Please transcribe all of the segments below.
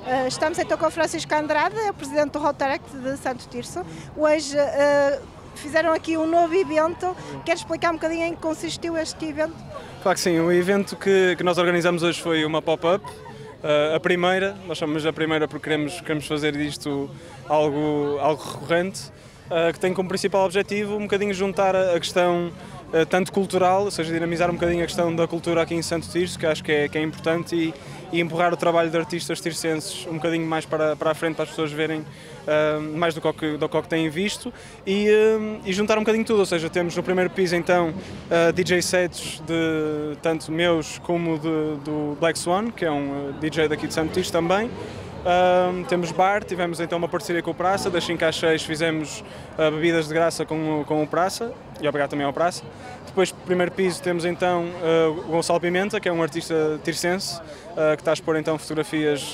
Estamos então com o Francisco Andrade, é o presidente do Rotaract de Santo Tirso. Hoje fizeram aqui um novo evento. Quer explicar um bocadinho em que consistiu este evento? Claro que sim, o evento que nós organizamos hoje foi uma pop-up. A primeira, nós chamamos a primeira porque queremos fazer disto algo recorrente, que tem como principal objetivo um bocadinho juntar a questão tanto cultural, ou seja, dinamizar um bocadinho a questão da cultura aqui em Santo Tirso, que acho que é importante, e empurrar o trabalho de artistas tircenses um bocadinho mais para a frente, para as pessoas verem mais do que têm visto, e juntar um bocadinho tudo, ou seja, temos no primeiro piso então DJ sets de tanto meus como do Black Swan, que é um DJ daqui de Santo Tirso também. Temos bar, tivemos então uma parceria com o Praça, das 5 às 6 fizemos bebidas de graça com o Praça, e obrigado também ao Praça. Depois, no primeiro piso, temos então o Gonçalo Pimenta, que é um artista tircense, que está a expor então fotografias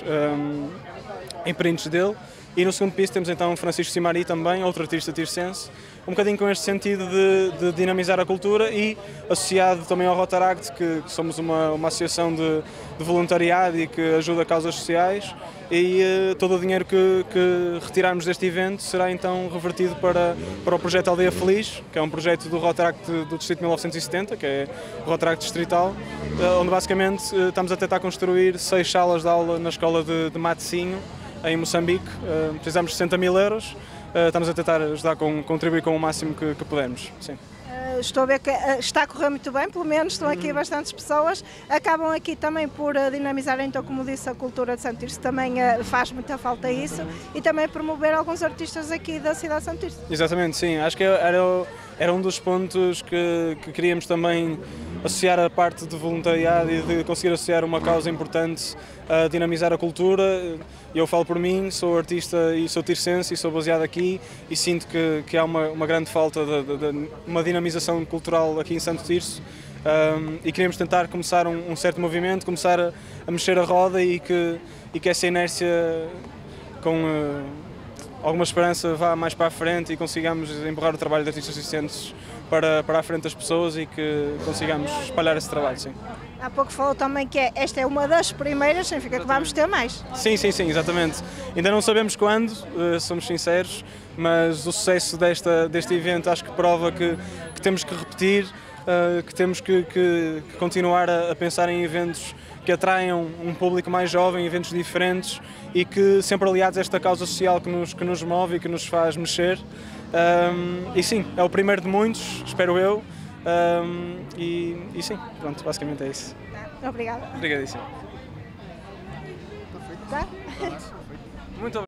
em prints dele. E no segundo piso temos então Francisco Simari também, outro artista tircense, um bocadinho com este sentido de dinamizar a cultura e associado também ao Rotaract, que somos uma associação de voluntariado e que ajuda causas sociais, e todo o dinheiro que retirarmos deste evento será então revertido para o projeto Aldeia Feliz, que é um projeto do Rotaract do Distrito 1970, que é o Rotaract Distrital, onde basicamente estamos a tentar construir 6 salas de aula na escola de Matosinho, em Moçambique. Precisamos de 60 mil euros, estamos a tentar ajudar, contribuir com o máximo que pudermos. Sim. Estou a ver que está a correr muito bem, pelo menos estão aqui bastantes pessoas. Acabam aqui também por dinamizar, então, como disse, a cultura de Santo Tirso, também faz muita falta isso, e também promover alguns artistas aqui da cidade de Santo Tirso. Exatamente, sim. Acho que era um dos pontos que queríamos também associar a parte de voluntariado e de conseguir associar uma causa importante a dinamizar a cultura. Eu falo por mim, sou artista e sou tircense e sou baseado aqui, e sinto que há uma grande falta de uma dinamização cultural aqui em Santo Tirso, e queríamos tentar começar um certo movimento, começar a mexer a roda, e que essa inércia com alguma esperança vá mais para a frente e consigamos empurrar o trabalho de artistas tircenses para a frente das pessoas, e que consigamos espalhar esse trabalho, sim. Há pouco falou também que esta é uma das primeiras, significa que vamos ter mais. Sim, exatamente. Ainda não sabemos quando, somos sinceros, mas o sucesso deste evento acho que prova que temos que repetir, que temos que continuar a pensar em eventos que atraiam um público mais jovem, eventos diferentes, e que sempre aliados a esta causa social que nos move e que nos faz mexer. E sim, é o primeiro de muitos, espero eu, e sim, pronto, basicamente é isso. Obrigada. Obrigadíssimo. Tá? Muito obrigado.